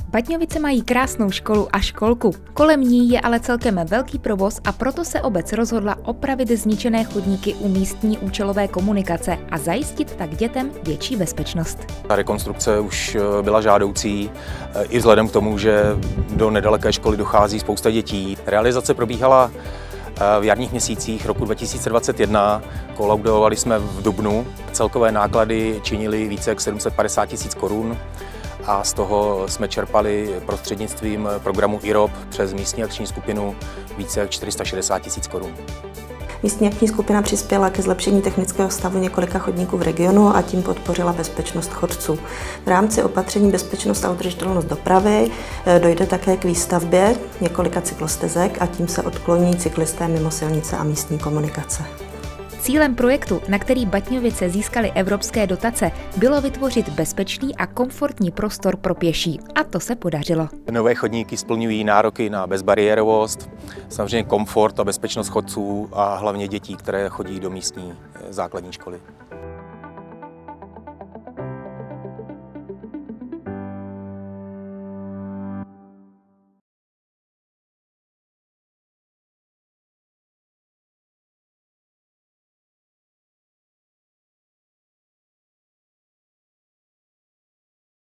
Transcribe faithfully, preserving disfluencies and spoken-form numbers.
Batňovice mají krásnou školu a školku. Kolem ní je ale celkem velký provoz a proto se obec rozhodla opravit zničené chodníky u místní účelové komunikace a zajistit tak dětem větší bezpečnost. Ta rekonstrukce už byla žádoucí i vzhledem k tomu, že do nedaleké školy dochází spousta dětí. Realizace probíhala v jarních měsících roku dva tisíce dvacet jedna, kolaudovali jsme v dubnu. Celkové náklady činily více jak sedm set padesát tisíc korun a z toho jsme čerpali prostřednictvím programu I R O P přes místní akční skupinu více jak čtyři sta šedesát tisíc korun. Místní akční skupina přispěla ke zlepšení technického stavu několika chodníků v regionu a tím podpořila bezpečnost chodců. V rámci opatření bezpečnost a udržitelnost dopravy dojde také k výstavbě několika cyklostezek a tím se odkloní cyklisté mimo silnice a místní komunikace. Cílem projektu, na který Batňovice získaly evropské dotace, bylo vytvořit bezpečný a komfortní prostor pro pěší. A to se podařilo. Nové chodníky splňují nároky na bezbariérovost, samozřejmě komfort a bezpečnost chodců a hlavně dětí, které chodí do místní základní školy.